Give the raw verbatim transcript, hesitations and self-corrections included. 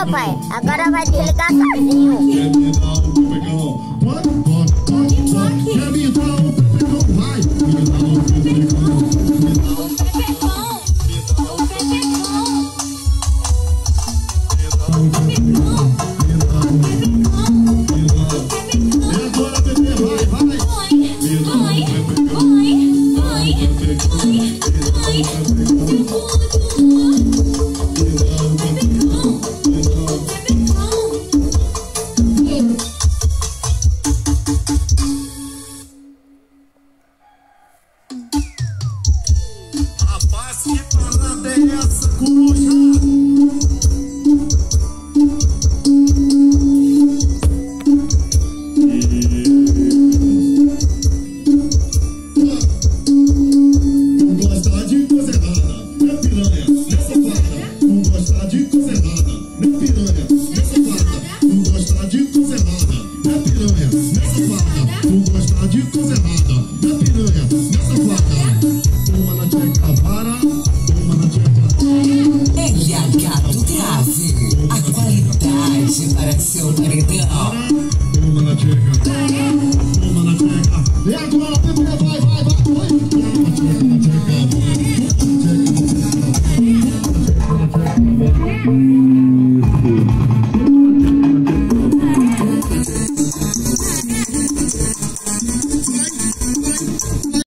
papai. Agora vai desligar sozinho. Quer me dar um pepecão? Pode, pode, pode, pode. Quer me dar um pepecão? Vai. Me dá um pepecão. Me dá um pepecão. Me dá um pepecão. Me dá um pepecão. Me dá um pepecão. Me dá um pepecão. E agora, bebê, vai, vai. Me dá um pepecão. Me dá um pepecão. Me dá um Rapaz, que parada é essa, coruja? Tu gosta de coisa errada, né, piranha? Nessa farda. Tu gosta de coisa errada, né, piranha? Nessa farda. Tu gosta de coisa errada, né, piranha? Nessa farda. Tu gosta de coisa errada, né, piranha? Nessa farda. Toma na tcheca vara, toma na tcheca. L H do Grave, a qualidade para seu paredão.